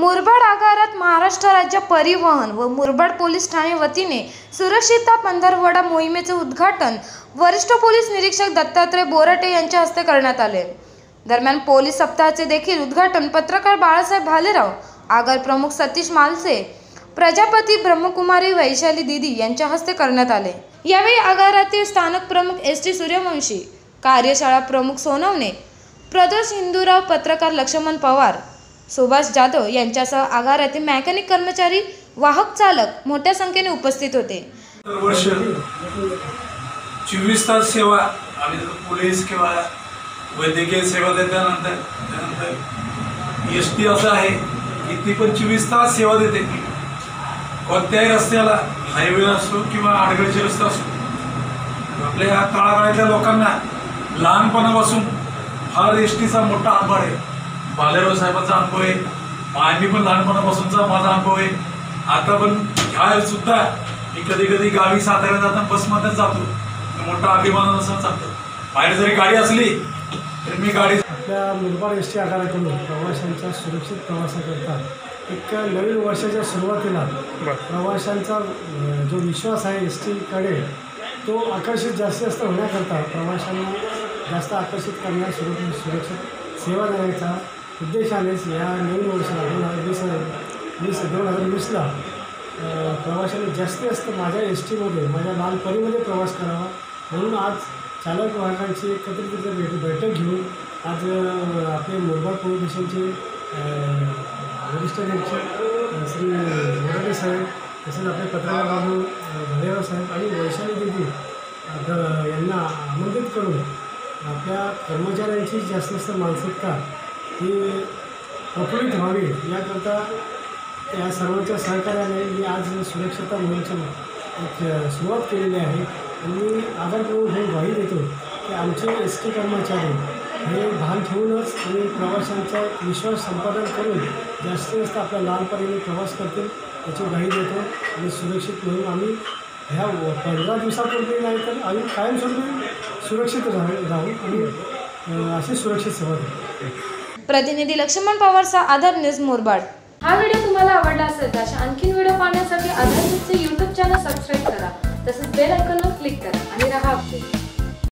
मुरबाड आगारात महाराष्ट्र राज्य परिवहन व मुरबाड पोलीस ठाणे वतीने सुरक्षितता पंधरवडा मोहिमेचे उद्घाटन वरिष्ठ पोलीस निरीक्षक दत्तात्रय बोराटे यांच्या हस्ते करण्यात आले। दरम्यान पोलीस सप्ताहाचे देखील उद्घाटन पत्रकार बाळासाहेब भालेराव, आगार प्रमुख सतीश मालसे, प्रजापती ब्रह्मकुमारी वैशाली दीदी यांच्या हस्ते करण्यात आले। यावेळी आगारातील स्थानक प्रमुख एस टी सूर्यवंशी, कार्यशाळा प्रमुख सोनवणे, प्रदोष हिंदूराव, पत्रकार लक्ष्मण पवार, सुभाष जाधव यांच्यासह आगारातील मेकॅनिक कर्मचारी, वाहक चालक मोठ्या संख्येने उपस्थित होते। वर्ष 24 तास सेवा आम्ही पोलीस किंवा वैद्यकीय सेवा त्यानंतर एसटी असं आहे की ती पण 24 तास सेवा देते। कोणत्याही रस्त्याला, हायवे असो किंवा आडगळीचे रस्ते असो, आपल्या तळागाळातल्या लोकांना लहानपणापासून फार एसटीचा मोठा आभार आहे। भालेराव साहेबांचा अनुभव आहे, आम्ही पण लहानपणापासूनचा माझा अनुभव आहे। आता पण ह्या सुद्धा मी कधी कधी गावी साताऱ्याला जाताना बसमध्येच जातो, मोठा अभिमान असं चालतो। बाहेर जरी गाडी असली तरी मी गाडी आपल्या मुरबाड एस टी आगाराकडून प्रवाशांच्या सुरक्षित प्रवासाकरता एक नवीन वर्षाच्या सुरुवातीला प्रवाशांचा जो विश्वास आहे एस टीकडे तो आकर्षित जास्त होण्याकरता प्रवाशांना जास्त आकर्षित करण्या सुरक्षित सेवा देण्याचा उद्देशानेच या नवीन वर्षाला 2020ला प्रवाशांनी जास्त माझ्या एस टीमध्ये, माझ्या लालपरीमध्ये प्रवास करावा म्हणून आज चालक वाहकांची एकत्रित बैठक घेऊन आज आपले मुरबाड पोलीस स्टेशनचे वरिष्ठ निरीक्षक श्री बोराटे साहेब, तसेच आपले पत्रकार बाबू भालेराव साहेब आणि वैशाली दीदी यांना आमंत्रित करून आपल्या कर्मचाऱ्यांची जास्त मानसिकता ही प्रफुल्लित व्हावी याकरता या सर्वांच्या सहकार्याने मी आज सुरक्षितता मोहिमेची एक सुरुवात केलेली आहे। आणि आगार प्रमुख हे ग्वाही देतो की आमचे एस टी कर्मचारी हे भान ठेवूनच आणि प्रवाशांचा विश्वास संपादन करून जास्त आपल्या लहानपणीने प्रवास करतील याची ग्वाही देतो। आणि सुरक्षित मोहीम आम्ही ह्या 15 दिवसापूर्वी नाही तर आम्ही कायमस्वरूपी सुरक्षित राहू आणि अशी सुरक्षित सेवा देतो। प्रतिनिधी लक्ष्मण पवारचा आधार न्यूज मुरबाड। हा व्हिडिओ तुम्हाला आवडला असेल तर अशा आणखीन व्हिडिओ पाहण्यासाठी आधार न्यूजचे YouTube चॅनल सबस्क्राईब करा, तसेच बेल आयकॉनवर क्लिक करा आणि रहा अपडेट।